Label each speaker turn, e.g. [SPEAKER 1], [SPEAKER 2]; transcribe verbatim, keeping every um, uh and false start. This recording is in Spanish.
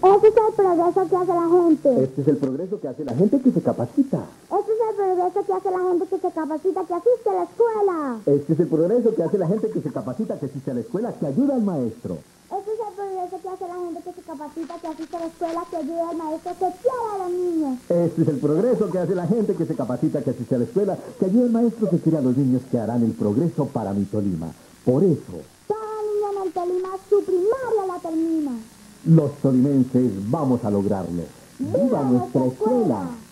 [SPEAKER 1] Ese es el progreso que hace la gente.
[SPEAKER 2] Este es el progreso que hace la gente que se capacita.
[SPEAKER 1] Este es el progreso que hace la gente que se capacita, que asiste a la escuela.
[SPEAKER 2] Este es el progreso que hace la gente que se capacita, que asiste a la escuela, que ayuda al maestro.
[SPEAKER 1] Este es el progreso que hace la gente que se capacita, que asiste a la escuela, que ayuda al maestro, que quiere a los niños.
[SPEAKER 2] Este es el progreso que hace la gente que se capacita, que asiste a la escuela, que ayuda al maestro, que quiere a los niños, que harán el progreso para mi Tolima. Por eso,
[SPEAKER 1] Cada niño en el Tolima su primaria la termina.
[SPEAKER 2] los tolimenses vamos a lograrlo. ¡Viva nuestra escuela!